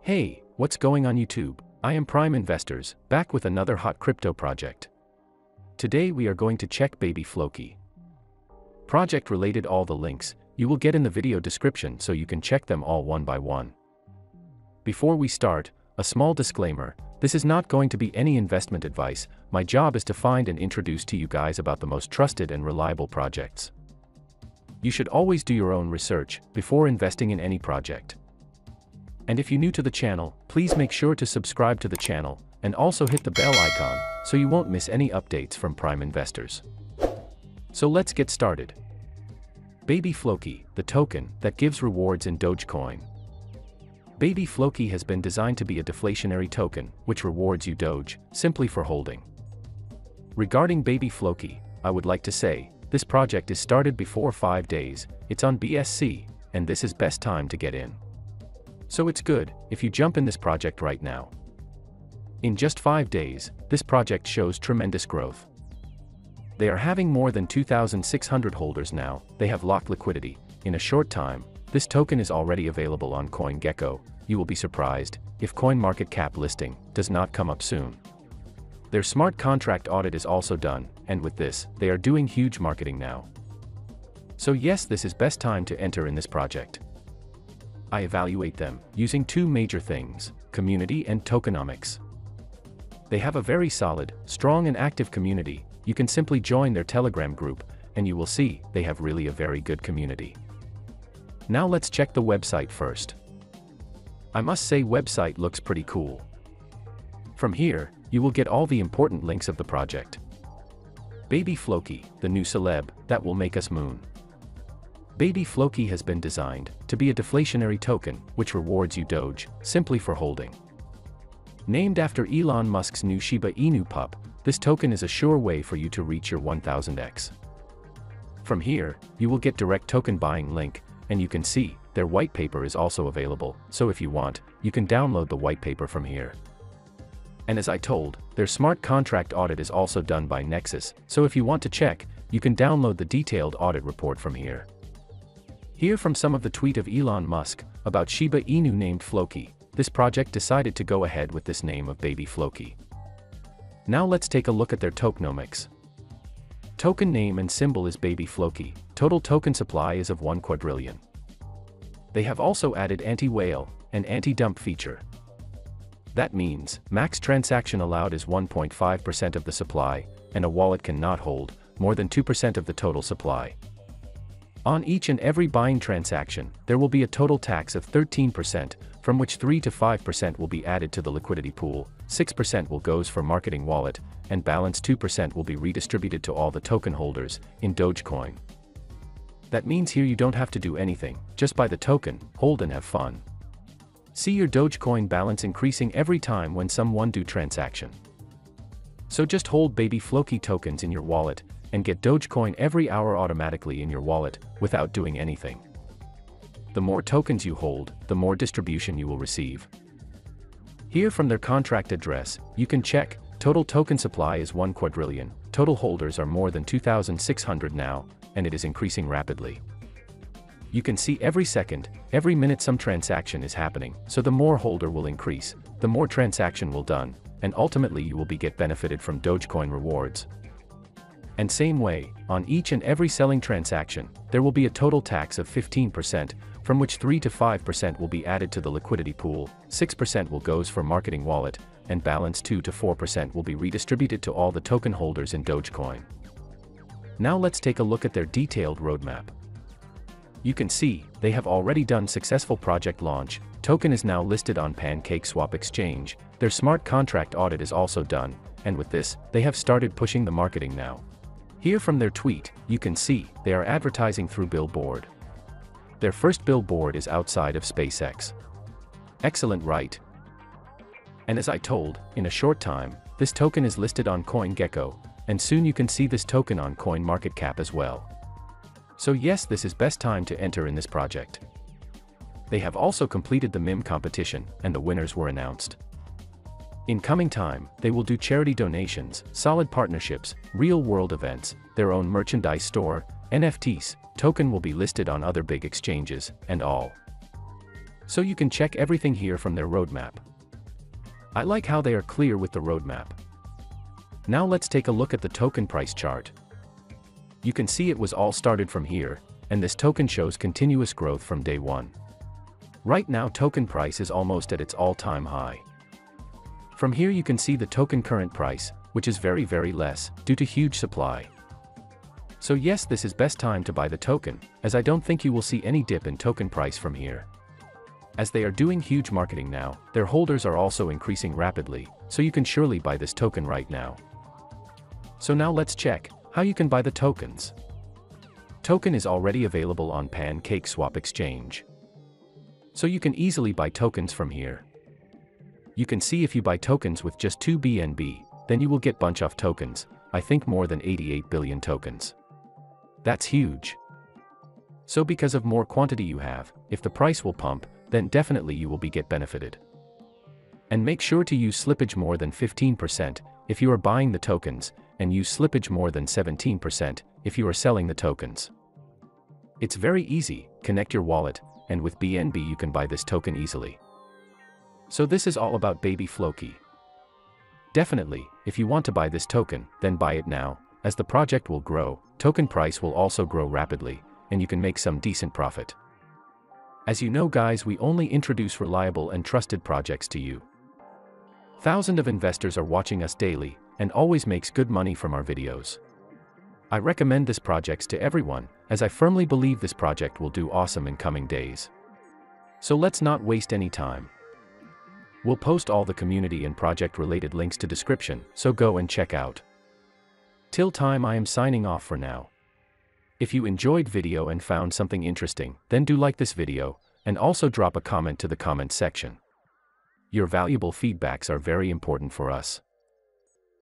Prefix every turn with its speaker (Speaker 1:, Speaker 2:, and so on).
Speaker 1: Hey, what's going on YouTube? I am Prime Investors, back with another hot crypto project. Today we are going to check baby FLOKI. Project related, all the links you will get in the video description so you can check them all one by one. Before we start, a small disclaimer, this is not going to be any investment advice. My job is to find and introduce to you guys about the most trusted and reliable projects. You should always do your own research before investing in any project. And if you're new to the channel, please make sure to subscribe to the channel, and also hit the bell icon, so you won't miss any updates from Prime Investors. So let's get started. Baby FLOKI, the token that gives rewards in Dogecoin. Baby FLOKI has been designed to be a deflationary token, which rewards you Doge, simply for holding. Regarding Baby FLOKI, I would like to say, this project is started before 5 days, it's on BSC, and this is best time to get in. So it's good if you jump in this project right now. In just 5 days, this project shows tremendous growth. They are having more than 2,600 holders now. They have locked liquidity. In a short time, this token is already available on CoinGecko. You will be surprised if CoinMarketCap listing does not come up soon. Their smart contract audit is also done, and with this, they are doing huge marketing now. So yes, this is best time to enter in this project. I evaluate them using two major things, community and tokenomics. They have a very solid, strong and active community. You can simply join their Telegram group, and you will see they have really a very good community. Now let's check the website first. I must say, website looks pretty cool. From here, you will get all the important links of the project. Baby FLOKI, the new celeb that will make us moon. Baby FLOKI has been designed to be a deflationary token, which rewards you Doge, simply for holding. Named after Elon Musk's new Shiba Inu pup, this token is a sure way for you to reach your 1000x. From here, you will get direct token buying link, and you can see, their white paper is also available, so if you want, you can download the white paper from here. And as I told, their smart contract audit is also done by Nexus, so if you want to check, you can download the detailed audit report from here. Hear from some of the tweet of Elon Musk about Shiba Inu named FLOKI. This project decided to go ahead with this name of Baby FLOKI. Now let's take a look at their tokenomics. Token name and symbol is Baby FLOKI. Total token supply is of 1 quadrillion. They have also added anti-whale and anti-dump feature. That means max transaction allowed is 1.5% of the supply, and a wallet cannot hold more than 2% of the total supply. On each and every buying transaction, there will be a total tax of 13%, from which 3 to 5% will be added to the liquidity pool, 6% will goes for marketing wallet, and balance 2% will be redistributed to all the token holders in Dogecoin. That means here you don't have to do anything, just buy the token, hold and have fun. See your Dogecoin balance increasing every time when someone do transaction. So just hold Baby FLOKI tokens in your wallet, and get Dogecoin every hour automatically in your wallet, without doing anything. The more tokens you hold, the more distribution you will receive. Here from their contract address, you can check, total token supply is 1 quadrillion, total holders are more than 2,600 now, and it is increasing rapidly. You can see every second, every minute some transaction is happening, so the more holder will increase, the more transaction will done, and ultimately you will get benefited from Dogecoin rewards. And same way, on each and every selling transaction, there will be a total tax of 15%, from which 3 to 5% will be added to the liquidity pool, 6% will goes for marketing wallet, and balance 2 to 4% will be redistributed to all the token holders in Dogecoin. Now let's take a look at their detailed roadmap. You can see, they have already done successful project launch, token is now listed on PancakeSwap exchange, their smart contract audit is also done, and with this, they have started pushing the marketing now. Here from their tweet, you can see, they are advertising through billboard. Their first billboard is outside of SpaceX. Excellent, right? And as I told, in a short time, this token is listed on CoinGecko, and soon you can see this token on CoinMarketCap as well. So yes, this is best time to enter in this project. They have also completed the MIM competition, and the winners were announced. In coming time, they will do charity donations, solid partnerships, real-world events, their own merchandise store, NFTs, token will be listed on other big exchanges, and all. So you can check everything here from their roadmap. I like how they are clear with the roadmap. Now let's take a look at the token price chart. You can see it was all started from here, and this token shows continuous growth from day one. Right now token price is almost at its all-time high. From here you can see the token current price, which is very less, due to huge supply. So yes, this is best time to buy the token, as I don't think you will see any dip in token price from here. As they are doing huge marketing now, their holders are also increasing rapidly, so you can surely buy this token right now. So now let's check how you can buy the tokens. Token is already available on PancakeSwap exchange. So you can easily buy tokens from here. You can see if you buy tokens with just 2 BNB, then you will get bunch of tokens, I think more than 88 billion tokens. That's huge. So because of more quantity you have, if the price will pump, then definitely you will get benefited. And make sure to use slippage more than 15% if you are buying the tokens, and use slippage more than 17% if you are selling the tokens. It's very easy, connect your wallet, and with BNB you can buy this token easily. So this is all about baby FLOKI. Definitely, if you want to buy this token, then buy it now, as the project will grow, token price will also grow rapidly, and you can make some decent profit. As you know guys, we only introduce reliable and trusted projects to you. Thousands of investors are watching us daily, and always makes good money from our videos. I recommend this project to everyone, as I firmly believe this project will do awesome in coming days. So let's not waste any time. We'll post all the community and project related links to description, so go and check out. Till time I am signing off for now. If you enjoyed video and found something interesting, then do like this video, and also drop a comment to the comment section. Your valuable feedbacks are very important for us.